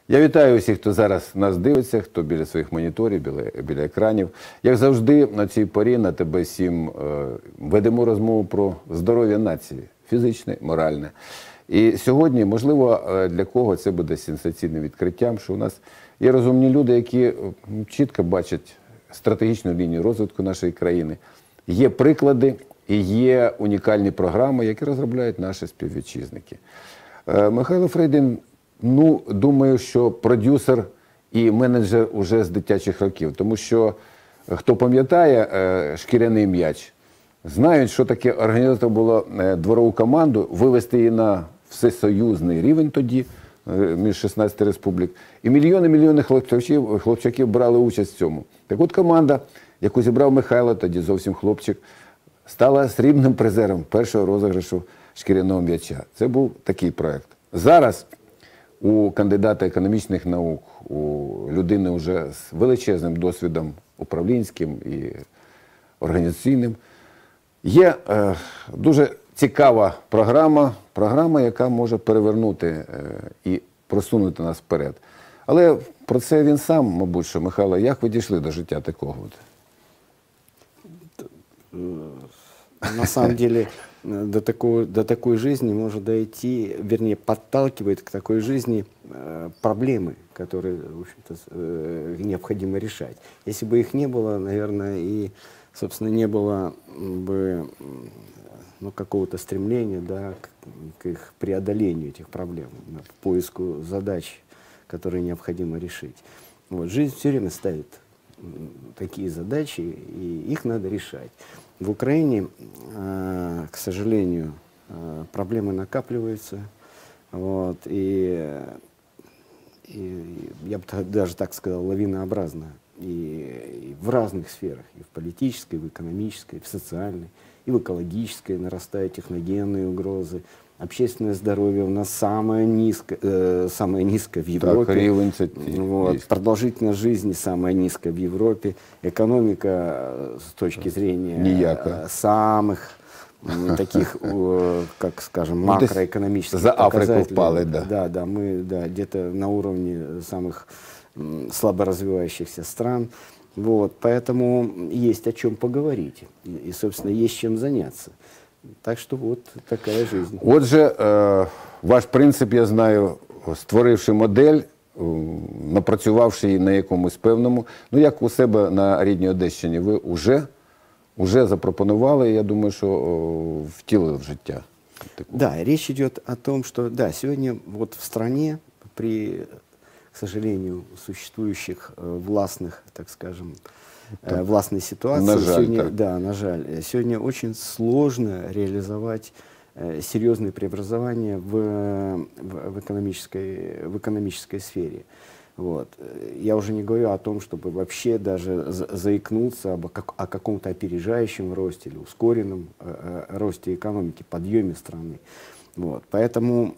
Я вітаю усіх, хто зараз нас дивиться, хто біля своїх моніторів, біля екранів. Як завжди, на цій порі на ТБ7 ведемо розмову про здоров'я нації, фізичне, моральне. І сьогодні, можливо, для кого це буде сенсаційним відкриттям, що у нас є розумні люди, які чітко бачать стратегічну лінію розвитку нашої країни. Є приклади і є унікальні програми, які розробляють наші співвітчизники. Михайло Фрейдін, ну, думаю, що продюсер і менеджер уже з дитячих років. Тому що, хто пам'ятає шкіряний м'яч, знають, що таке організувати було дворову команду, вивести її на всесоюзний рівень тоді, між 16 республік. І мільйони хлопчаків брали участь в цьому. Так от команда, яку зібрав Михайло, тоді зовсім хлопчик, стала срібним призером першого розіграшу шкіряного м'яча. Це був такий проєкт. Зараз у кандидата економічних наук, у людини вже з величезним досвідом управлінським і організаційним, є дуже цікава програма, яка може перевернути і просунути нас вперед. Але про це він сам, мабуть, що, Михайло, як ви дійшли до життя такого? На самом деле, до такой жизни может дойти, вернее, подталкивает к такой жизни проблемы, которые, в общем-то, необходимо решать. Если бы их не было, наверное, и, собственно, не было бы какого-то стремления, да, к их преодолению этих проблем, к поиску задач, которые необходимо решить. Вот. Жизнь все время ставит такие задачи, и их надо решать. В Украине, к сожалению, проблемы накапливаются, вот, и я бы даже так сказал, лавинообразно, и в разных сферах, и в политической, и в экономической, и в социальной, и в экологической нарастают техногенные угрозы. Общественное здоровье у нас самое низкое в Европе. Вот. Продолжительность жизни самая низкая в Европе. Экономика с точки зрения самых таких, как скажем, макроэкономических за Африку впали, да. Да, мы где-то на уровне самых слабо развивающихся стран. Вот. Поэтому есть о чем поговорить. И, собственно, есть чем заняться. Так що от така жизнь. Отже, ваш принцип, я знаю, створивши модель, напрацювавши її на якомусь певному, ну як у себе на рідній Одещині, ви вже запропонували, я думаю, що втілили в життя. Да, речь идет о том, что, да, сегодня вот в стране при, к сожалению, существующих властных, так скажем, властной ситуации. На жаль, сегодня, да, на жаль. Сегодня очень сложно реализовать серьезные преобразования в экономической сфере. Вот. Я уже не говорю о том, чтобы вообще даже заикнуться о каком-то опережающем росте или ускоренном росте экономики, подъеме страны. Вот. Поэтому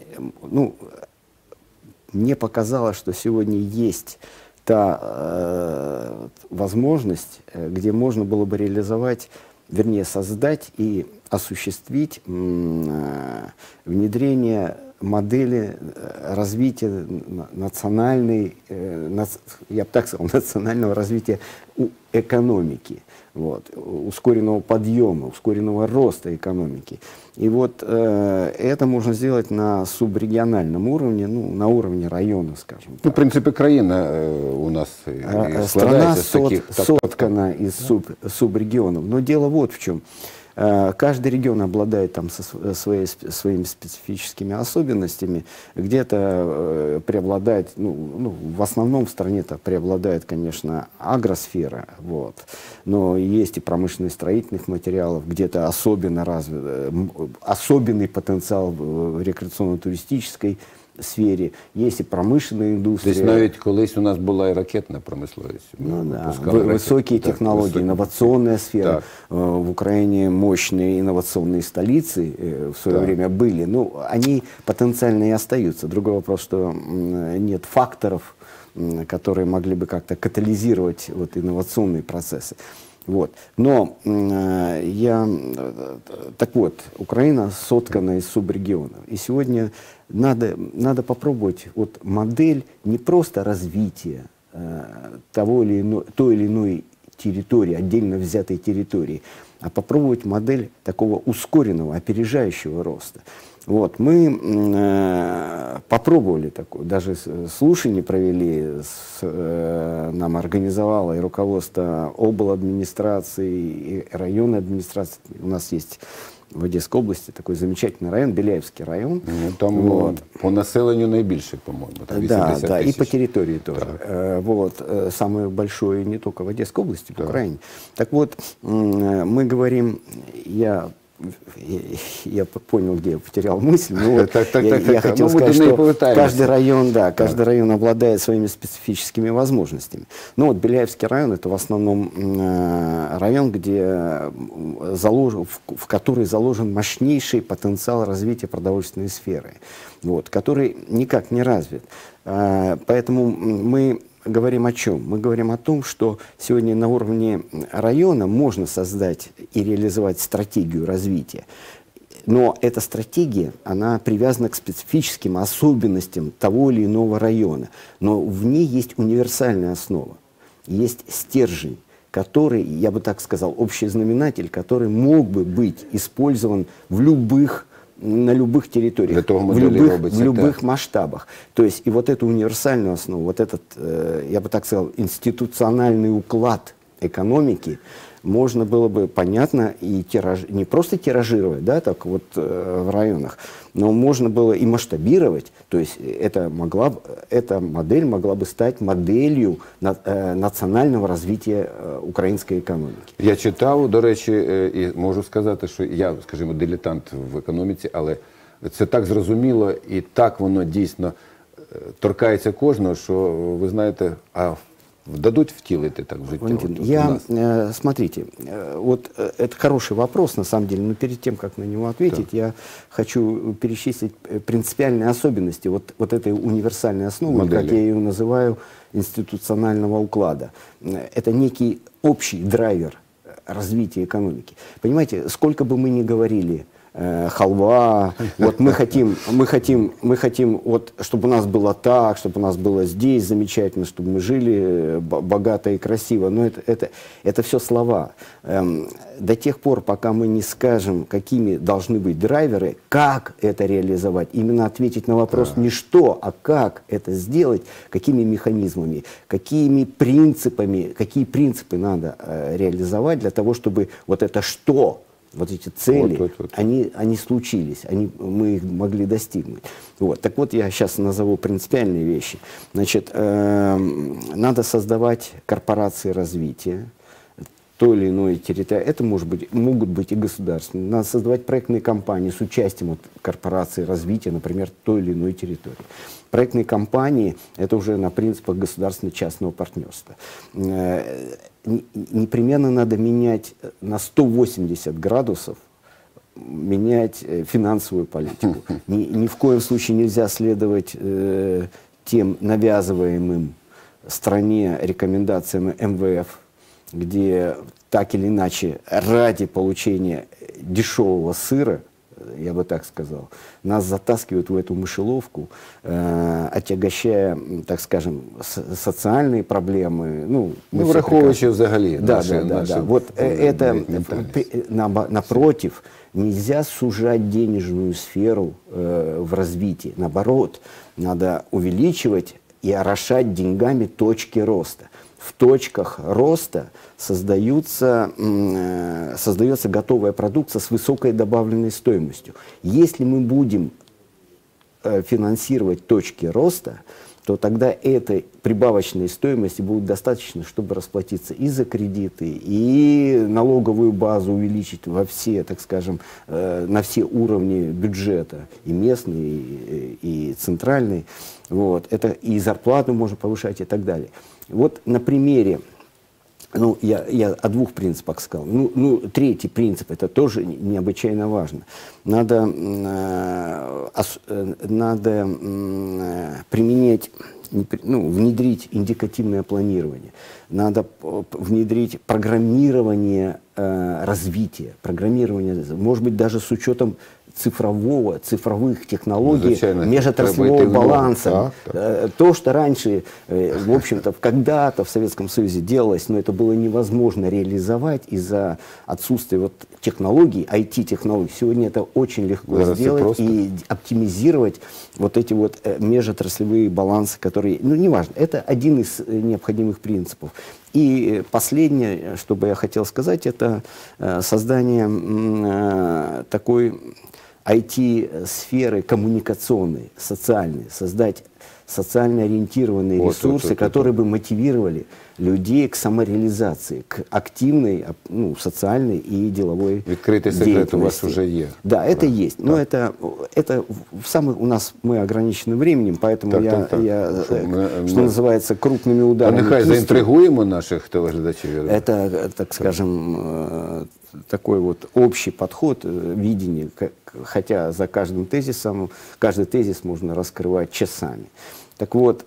мне показалось, что сегодня есть та возможность, где можно было бы реализовать, вернее, создать и осуществить внедрение модели развития национальной, я бы так сказал, национального развития экономики, вот, ускоренного подъема, ускоренного роста экономики. И вот это можно сделать на субрегиональном уровне, ну, на уровне района, скажем так. Ну, в принципе, країна у нас страна соткана из субрегионов. Но дело вот в чем. Каждый регион обладает там своими специфическими особенностями. Где-то преобладает, в основном в стране-то преобладает, конечно, агросфера, вот. Но есть и промышленность строительных материалов, где-то особенно особенный потенциал в рекреационно-туристической сфері, є і промишленна індустрія. Десь навіть колись у нас була і ракетна промисловість. Ну да, высокие технологии, инновационная сфера. В Украине мощные инновационные столицы в свое время были. Ну, они потенциально и остаются. Другой вопрос, что нет факторов, которые могли бы как-то катализировать вот инновационные процессы. Вот. Но так вот, Украина соткана из субрегионов. И сегодня надо попробовать вот модель не просто развития той или иной территории, отдельно взятой территории, а попробовать модель такого ускоренного, опережающего роста. Вот, мы попробовали такое, даже слушания провели, нам организовало и руководство обладминистрации, и районной администрации. У нас есть в Одесской области такой замечательный район, Беляевский район. Ну, там вот. По населению наибольший, по-моему. Да, да, тысяч. И по территории тоже. Вот, самое большое не только в Одесской области, в Украине. Так вот, мы говорим, я понял, где я потерял мысль. Но вот я хотел сказать, что каждый район обладает своими специфическими возможностями. Ну вот Беляевский район — это в основном район, в который заложен мощнейший потенциал развития продовольственной сферы, вот, который никак не развит. Поэтому мы говорим о чем? Мы говорим о том, что сегодня на уровне района можно создать и реализовать стратегию развития. Но эта стратегия, она привязана к специфическим особенностям того или иного района. Но в ней есть универсальная основа, есть стержень, который, я бы так сказал, общий знаменатель, который мог бы быть использован на любых территориях, в любых масштабах. То есть и вот эту универсальную основу, вот этот, я бы так сказал, институциональный уклад экономики можно было бы, понятно, и не просто тиражировать, да, так вот в районах, но можно было и масштабировать. То есть эта модель могла бы стать моделью національного розвитку української економіки. Я читав, до речі, і можу сказати, що я, скажімо, дилетант в економіці, але це так зрозуміло і так воно дійсно торкається кожного, що, ви знаєте, дадут втілити так в життя? Смотрите, вот это хороший вопрос, на самом деле, но перед тем, как на него ответить, я хочу перечислить принципиальные особенности вот этой универсальной основы, модели, как я ее называю, институционального уклада. Это некий общий драйвер развития экономики. Понимаете, сколько бы мы ни говорили, халва, вот мы хотим, вот, чтобы у нас было так, чтобы у нас было здесь замечательно, чтобы мы жили богато и красиво. Но это все слова. До тех пор, пока мы не скажем, какими должны быть драйверы, как это реализовать, именно ответить на вопрос не что, а как это сделать, какими механизмами, какие принципы надо реализовать для того, чтобы вот это что, вот эти цели, они случились, мы их могли достигнуть. Вот. Так вот, я сейчас назову принципиальные вещи. Значит, надо создавать корпорации развития той или иной территории. Это могут быть и государственные. Надо создавать проектные компании с участием корпораций развития, например, той или иной территории. Проектные компании — это уже на принципах государственно-частного партнерства. Непременно надо менять на 180 градусов, менять финансовую политику. Ни в коем случае нельзя следовать тем навязываемым стране рекомендациям МВФ, где так или иначе ради получения дешевого сыра, я бы так сказал, нас затаскивают в эту мышеловку, отягощая, так скажем, социальные проблемы. Враховуючи взагалі. Да. Вот это, напротив, нельзя сужать денежную сферу в развитии. Наоборот, надо увеличивать и орошать деньгами точки роста. В точках роста создается готовая продукция с высокой добавленной стоимостью. Если мы будем финансировать точки роста, то тогда этой прибавочной стоимости будет достаточно, чтобы расплатиться и за кредиты, и налоговую базу увеличить во все, так скажем, на все уровни бюджета, и местный, и центральный. Вот. Это и зарплату можно повышать, и так далее. Вот на примере, я о двух принципах сказал. Третий принцип, это тоже необычайно важно. Надо применять внедрить индикативное планирование, надо внедрить программирование развития, программирование, может быть, даже с учетом цифровых технологий, межотраслевого баланса. То, что раньше, в общем-то, когда-то в Советском Союзе делалось, но это было невозможно реализовать из-за отсутствия вот технологий, IT-технологий. Сегодня это очень легко сделать и оптимизировать вот эти вот межотраслевые балансы, которые, ну, неважно, это один из необходимых принципов. И последнее, что бы я хотел сказать, это создание такой IT-сферы коммуникационной, социальной, создать социально ориентированные ресурсы, которые бы мотивировали людей к самореализации, к активной, ну, социальной и деловой Открытый секрет у вас уже есть. Да, это есть. Но это в самых, у нас мы ограничены временем, поэтому что называется, крупными ударами. Нехай заинтригуємо наших телеглядачів. Это, так скажем, такой вот общий подход, видение, хотя за каждым тезисом, каждый тезис можно раскрывать часами. Так вот,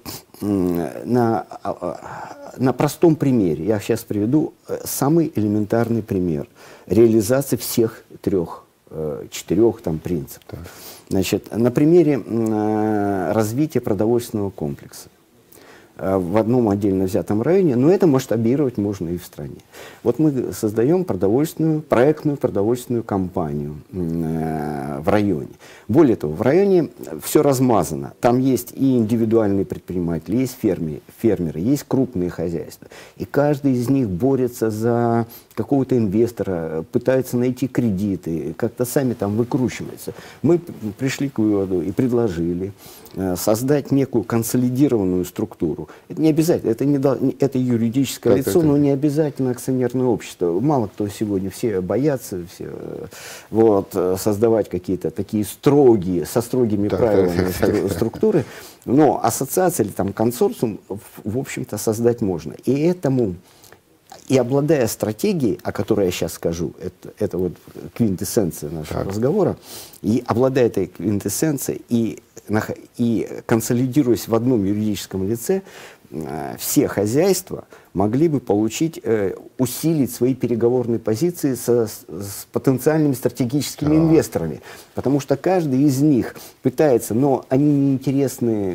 на простом примере, я сейчас приведу самый элементарный пример реализации всех четырех там принципов. Значит, на примере развития продовольственного комплекса в одном отдельно взятом районе, но это масштабировать можно и в стране. Вот мы создаем проектную продовольственную компанию в районе. Более того, в районе все размазано. Там есть и индивидуальные предприниматели, есть фермеры, есть крупные хозяйства. И каждый из них борется за какого-то инвестора, пытается найти кредиты, как-то сами там выкручиваются. Мы пришли к выводу и предложили создать некую консолидированную структуру. Это не обязательно, это юридическое лицо, но не обязательно акционерное общество. Мало кто сегодня, все боятся создавать какие-то такие со строгими правилами структуры, но ассоциация или там консорциум, в общем-то, создать можно. И обладая стратегией, о которой я сейчас скажу, это вот квинтэссенция нашего разговора, и обладая этой квинтэссенцией и консолидируясь в одном юридическом лице, все хозяйства могли бы усилить свои переговорные позиции с потенциальными стратегическими инвесторами. Потому что каждый из них пытается, но они не интересны,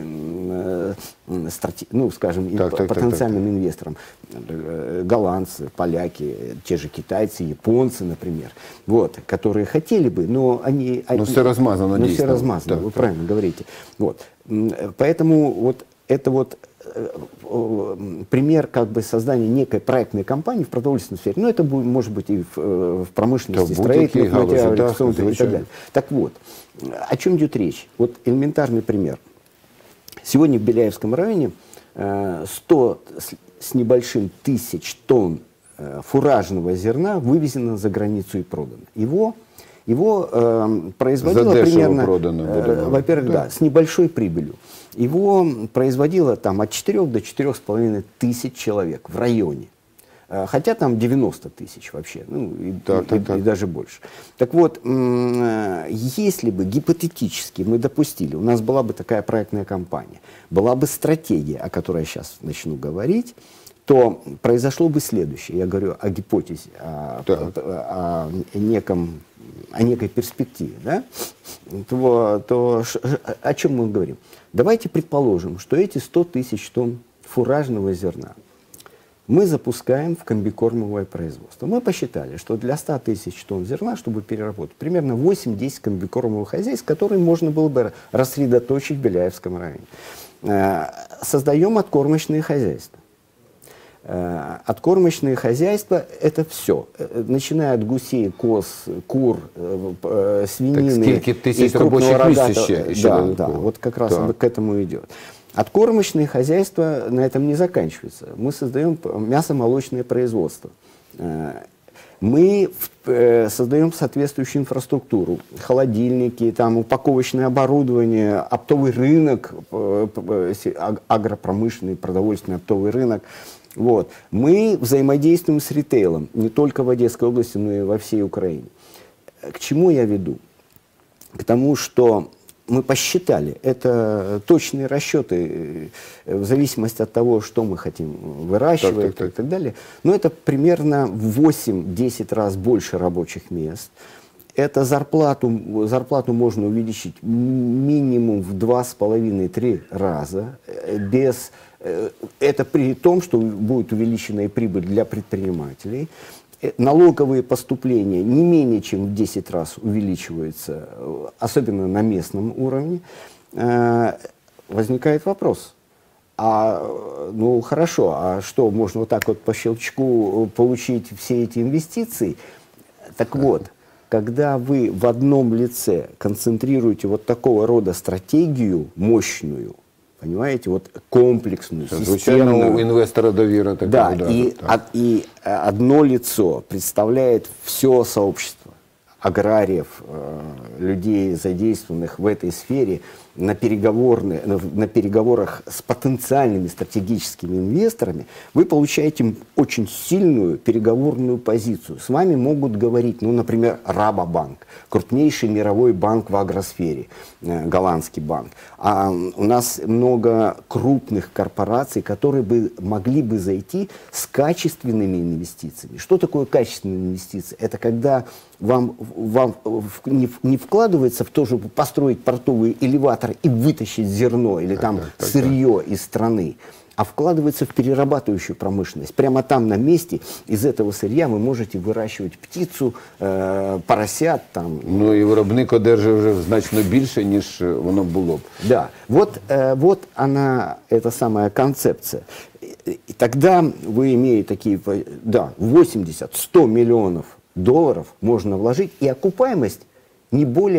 потенциальным инвесторам. Голландцы, поляки, те же китайцы, японцы, например, которые хотели бы, но они... все размазано. Но все размазано, вы правильно говорите. Поэтому это пример создания некой проектной компании в продовольственной сфере. Но это может быть и в промышленности, строительных материалов и так далее. Так вот, о чем идет речь? Вот элементарный пример. Сегодня в Беляевском районе 100 с небольшим тысяч тонн фуражного зерна вывезено за границу и продано. Его производило примерно, во-первых, с небольшой прибылью. Его производило там от 4 до 4,5 тысяч человек в районе. Хотя там 90 тысяч вообще, и даже больше. Так вот, если бы гипотетически мы допустили, у нас была бы такая проектная компания, была бы стратегия, о которой я сейчас начну говорить, то произошло бы следующее. Я говорю о гипотезе, о некой перспективе. Да? О чем мы говорим? Давайте предположим, что эти 100 тысяч тонн фуражного зерна мы запускаем в комбикормовое производство. Мы посчитали, что для 100 тысяч тонн зерна, чтобы переработать, примерно 8-10 комбикормовых хозяйств, которые можно было бы рассредоточить в Беляевском районе. Создаем откормочные хозяйства. Откормочные хозяйства – это все. Начиная от гусей, коз, кур, свинины и крупного рогатого. Да, вот как раз к этому идет. Откормочные хозяйства на этом не заканчиваются. Мы создаем мясо-молочное производство. Мы создаем соответствующую инфраструктуру, холодильники, там, упаковочное оборудование, оптовый рынок, агропромышленный, продовольственный оптовый рынок. Мы взаимодействуем с ритейлом, не только в Одесской области, но и во всей Украине. К чему я веду? К тому, что мы посчитали, это точные расчеты, в зависимости от того, что мы хотим выращивать и так далее. Но это примерно в 8-10 раз больше рабочих мест. Это зарплату можно увеличить минимум в 2,5-3 раза. Это при том, что будет увеличена и прибыль для предпринимателей. Налоговые поступления не менее чем в 10 раз увеличиваются, особенно на местном уровне. Возникает вопрос, ну хорошо, а что, можно вот так вот по щелчку получить все эти инвестиции? Так вот, когда вы в одном лице концентрируете вот такого рода стратегию мощную, понимаете, вот комплексную, системную. У инвестора доверия такая. Да, и одно лицо представляет все сообщество аграриев, людей, задействованных в этой сфере, на переговорах с потенциальными стратегическими инвесторами, вы получаете очень сильную переговорную позицию. С вами могут говорить, ну, например, Рабобанк, крупнейший мировой банк в агросфере, голландский банк. А у нас много крупных корпораций, которые могли бы зайти с качественными инвестициями. Что такое качественные инвестиции? Это когда вам не вкладывается в то, чтобы построить портовый элеватор и вытащить зерно или там сырье из страны, а вкладывается в перерабатывающую промышленность. Прямо там на месте из этого сырья вы можете вирощувати птицю, поросят. Там. Ну і виробник одержує вже значно більше, ніж воно було б. Да, вот она, эта самая концепция. И тогда вы имеете такие, да, 80-100 миллионов долларов можно вложить, и окупаемость не более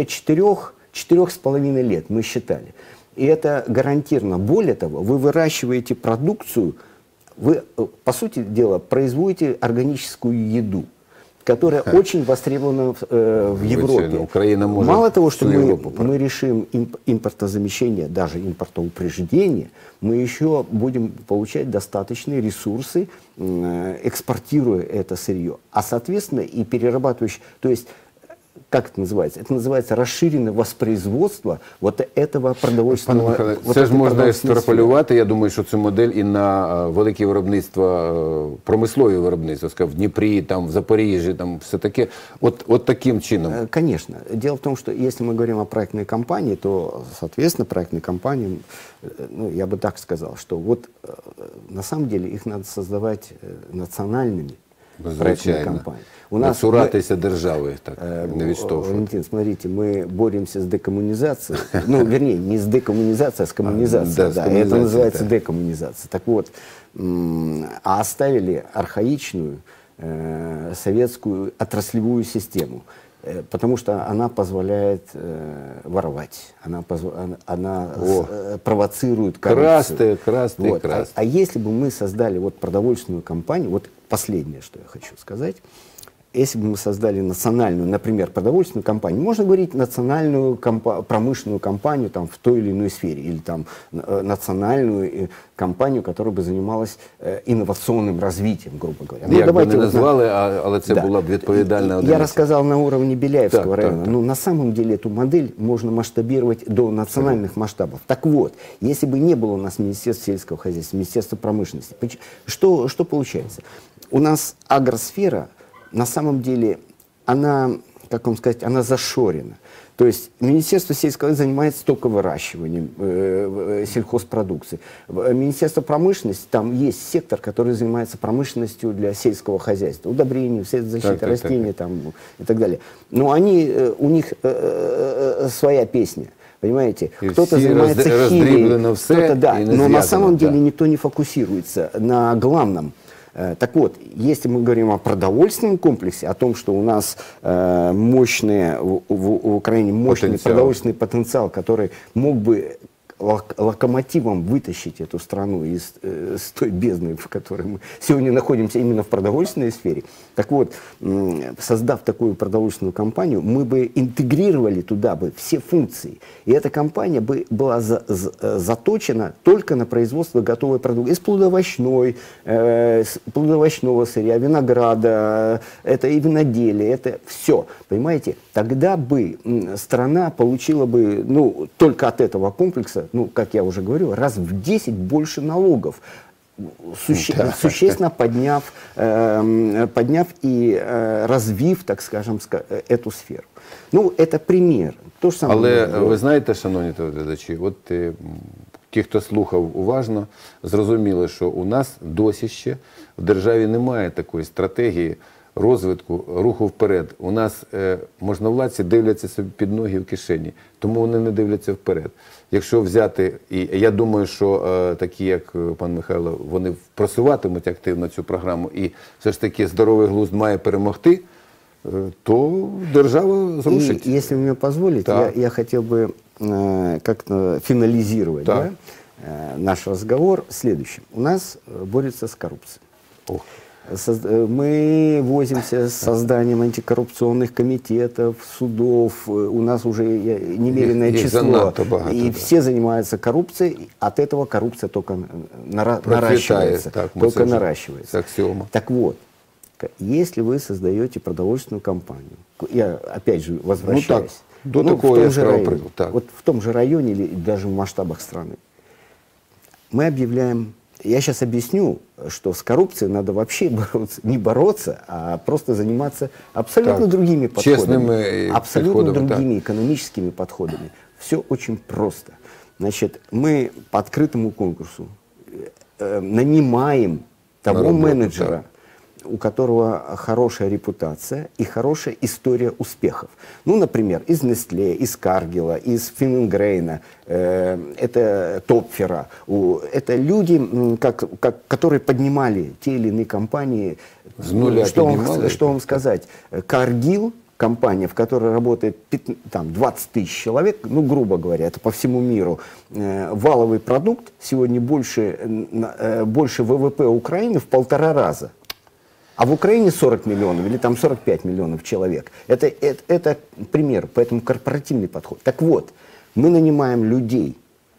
4,5 лет, мы считали. И это гарантированно. Более того, вы выращиваете продукцию, вы, по сути дела, производите органическую еду, которая очень востребована в Европе. Украина может Мало того, что мы решим импортозамещение, даже импортоупреждение, мы еще будем получать достаточные ресурсы, экспортируя это сырье. А, соответственно, и перерабатывающие, то есть, как это называется? Это называется расширенное воспроизводство вот этого продовольственного. Це ж можна екстраполювати. Я думаю, що цю модель і на великі виробництва, промислові виробництва, скажімо, в Дніпрі, там, в Запоріжжі, там все таке. От таким чином. Конечно. Дело в том, что если мы говорим о проектной компании, то, соответственно, проектные компании, ну, я бы так сказал, что вот на самом деле их надо создавать национальными проектными компаниями. У нас цуратися держави, так, не відштовхувати. Валентин, смотрите, мы боремся с декоммунизацией, ну, вернее, не с декоммунизацией, а с коммунизацией, да, это называется декоммунизация. Так вот, а оставили архаичную советскую отраслевую систему, потому что она позволяет воровать, она провоцирует коррупцию. Красти. А если бы мы создали вот продовольственную компанию, вот последнее, что я хочу сказать, если бы мы создали национальную, например, продовольственную компанию, можно говорить национальную промышленную компанию там, в той или иной сфере, или там национальную компанию, которая бы занималась инновационным развитием, грубо говоря. Ну, як би не назвали, але це була б відповідальна одиниця. Я рассказал на уровне Беляевского района, но на самом деле эту модель можно масштабировать до национальных масштабов. Так вот, если бы не было у нас Министерства сельского хозяйства, Министерства промышленности, что получается? У нас агросфера, на самом деле, она, как вам сказать, она зашорена. То есть Министерство сельского хозяйства занимается только выращиванием сельхозпродукции. Министерство промышленности, там есть сектор, который занимается промышленностью для сельского хозяйства, удобрений, защиты растений там, и так далее. Но у них своя песня. Понимаете, кто-то занимается химией, кто-то, да, но на самом деле никто не фокусируется на главном. Так вот, если мы говорим о продовольственном комплексе, о том, что у нас в Украине мощный продовольственный потенциал, который мог бы локомотивом вытащить эту страну из с той бездны, в которой мы сегодня находимся именно в продовольственной сфере. Так вот, создав такую продовольственную компанию, мы бы интегрировали туда бы все функции. И эта компания бы была заточена только на производство готовой продукции. Из плодовочного сырья, винограда, это и виноделие, это все. Понимаете? Тогда бы страна получила бы, ну, только от этого комплекса, ну, как я уже говорю, раз в 10 больше налогов. Существенно подняв и развив, так скажем, эту сферу. Ну, это пример. То ж саме. Але ви знаєте, шановні телеглядачі, от ті, хто слухав уважно, зрозуміли, що у нас досі ще в державі немає такої стратегії розвитку, руху вперед. У нас можновладці дивляться собі під ноги в кишені, тому вони не дивляться вперед. Якщо взяти, і я думаю, що такі, як пан Михайло, вони просуватимуть активно цю програму, і все ж таки здоровий глузд має перемогти, то держава зрушить. И, если вы мне позволите, я хотел бы как-то финализировать наш разговор следующим. У нас борется с коррупцией. Мы возимся с созданием антикоррупционных комитетов, судов, у нас уже немереное число, и все занимаются коррупцией, от этого коррупция только наращивается. Так вот, если вы создаете продовольственную компанию, я опять же возвращаюсь, вот в том же районе или даже в масштабах страны, мы объявляем. Я сейчас объясню, что с коррупцией надо вообще не бороться, а просто заниматься абсолютно другими подходами, абсолютно другими экономическими подходами. Все очень просто. Значит, мы по открытому конкурсу нанимаем того менеджера, у которого хорошая репутация и хорошая история успехов. Ну, например, из Nestlé, из Cargill, из Финнгрейна, это Топфера. Это люди, которые поднимали те или иные компании. С нуля что вам сказать? Cargill, компания, в которой работает 20 тысяч человек, ну, грубо говоря, это по всему миру, валовый продукт сегодня больше ВВП Украины в 1,5 раза. А в Украине 40 миллионов или там 45 миллионов человек. Это пример, поэтому корпоративный подход. Так вот, мы нанимаем людей,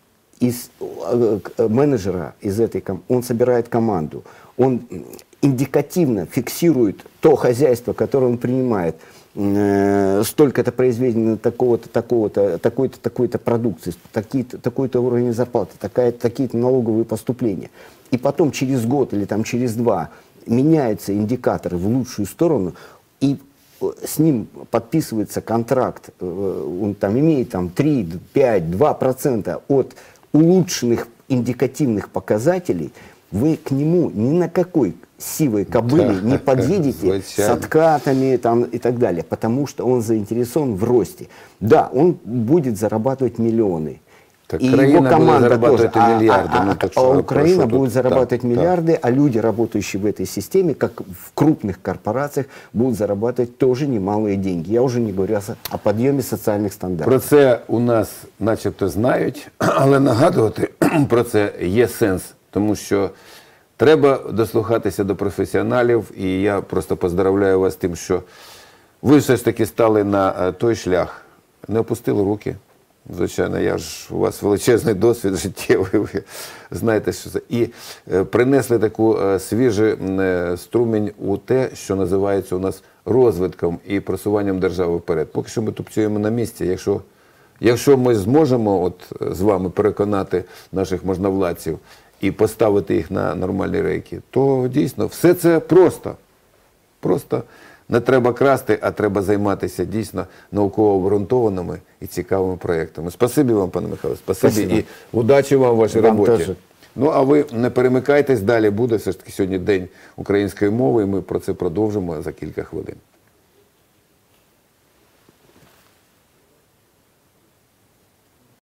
менеджера из этой компании, он собирает команду, он индикативно фиксирует то хозяйство, которое он принимает, столько-то произведено такого-то, такого-то, такой-то, такой-то продукции, такой-то уровень зарплаты, такие-то налоговые поступления. И потом через год или там через 2 меняются индикаторы в лучшую сторону, и с ним подписывается контракт, он там имеет 3, 5, 2% от улучшенных индикативных показателей, вы к нему ни на какой сивой кобыле не подъедете с откатами и так далее, потому что он заинтересован в росте. Да, он будет зарабатывать миллионы. Так и его команда тоже. Миллиарды, Украина будет зарабатывать миллиарды, а люди, работающие в этой системе, как в крупных корпорациях, будут зарабатывать тоже немалые деньги. Я уже не говорю о подъеме социальных стандартов. Про це у нас начебто знають, але нагадувати про це є сенс, тому що треба дослухатися до професіоналів, і я просто поздравляю вас з тим, що ви все ж таки стали на той шлях, не опустили руки. Звичайно, у вас величезний досвід життєвий, ви знаєте, що це. І принесли таку свіжий струмінь у те, що називається у нас розвитком і просуванням держави вперед. Поки що ми тупцюємо на місці. Якщо ми зможемо з вами переконати наших можновладців і поставити їх на нормальні рейки, то дійсно все це просто. Просто не треба красти, а треба займатися дійсно науково обґрунтованими і цікавими проєктами. Спасибі вам, пане Михайло, спасибі і удачі вам в вашій роботі. Теж. Ну, а ви не перемикайтесь, далі буде все ж таки сьогодні День української мови, і ми про це продовжимо за кілька хвилин.